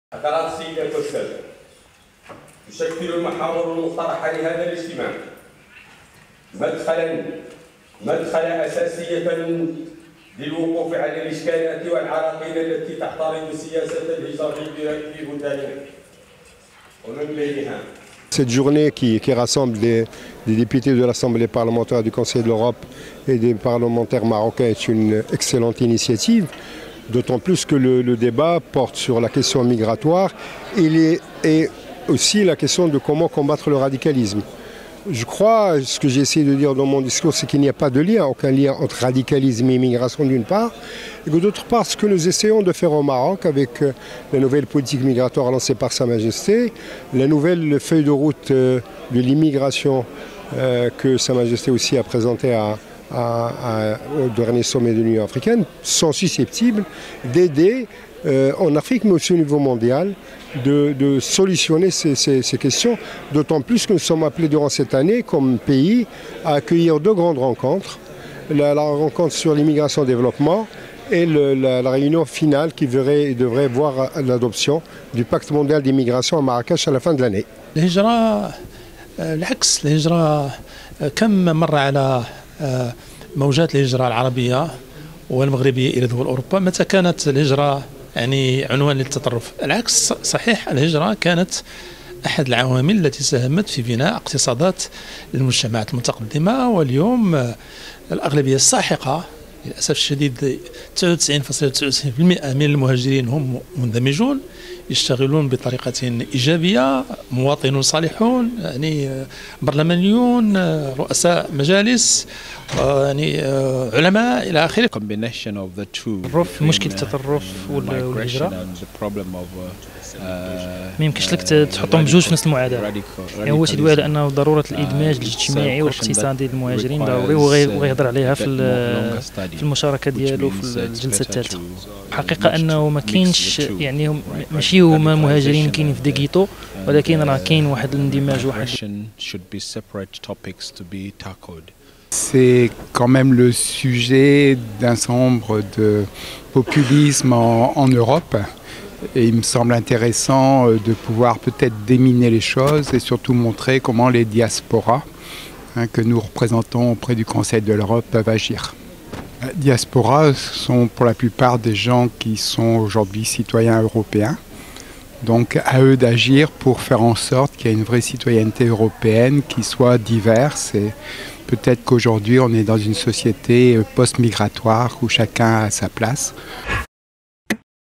عثرات السيدات والسادة تشكل المحاور المقترحة لهذا الاجتماع مدخلا أساسية للوقوف على الإشكالات والعراقيل التي تحترم سياسة الهجرة في بلداننا ومن بينها. Cette journée qui rassemble des députés de l'Assemblée parlementaire du Conseil de l'Europe et des parlementaires marocains est une excellente initiative, d'autant plus que le débat porte sur la question migratoire et aussi la question de comment combattre le radicalisme. Je crois, ce que j'ai essayé de dire dans mon discours, c'est qu'il n'y a pas de lien, aucun lien entre radicalisme et immigration d'une part, et que d'autre part, ce que nous essayons de faire au Maroc avec la nouvelle politique migratoire lancée par Sa Majesté, la nouvelle feuille de route de l'immigration que Sa Majesté aussi a présentée au dernier sommet de l'Union africaine, sont susceptibles d'aider en Afrique, mais aussi au niveau mondial, de solutionner ces questions, d'autant plus que nous sommes appelés durant cette année, comme pays, à accueillir deux grandes rencontres. La rencontre sur l'immigration-développement et la réunion finale qui devrait voir l'adoption du pacte mondial d'immigration à Marrakech à la fin de l'année. الهجرة العكس، الهجرة كم مرة على موجات الهجرة العربية والمغربية إلى دول أوروبا متى كانت الهجرة يعني عنوان للتطرف؟ العكس صحيح، الهجرة كانت أحد العوامل التي ساهمت في بناء اقتصادات المجتمعات المتقدمة، واليوم الأغلبية الساحقة للأسف الشديد 99.99% من المهاجرين هم مندمجون يشتغلون بطريقة إيجابية، مواطنون صالحون، يعني برلمانيون، رؤساء مجالس، يعني علماء إلى آخره. التطرف، مشكل التطرف والهجرة ما يمكنش لك تحطهم بجوج في نفس المعادلة. يعني هو تيدوي على أنه ضرورة الإدماج الاجتماعي والاقتصادي للمهاجرين ضروري، وغيهضر عليها في المشاركة ديالو في الجلسة الثالثة. الحقيقة أنه ما كاينش، يعني ماشي هما مهاجرين كاينين في ديكيتو، ولكن راه كاين واحد الاندماج واحد. C'est quand même le sujet d'un certain nombre de populisme en Europe. Et il me semble intéressant de pouvoir peut-être déminer les choses et surtout montrer comment les diasporas que nous représentons auprès du Conseil de l'Europe peuvent agir. Les diasporas sont pour la plupart des gens qui sont aujourd'hui citoyens européens. Donc à eux d'agir pour faire en sorte qu'il y ait une vraie citoyenneté européenne qui soit diverse. Et peut-être qu'aujourd'hui on est dans une société post-migratoire où chacun a sa place.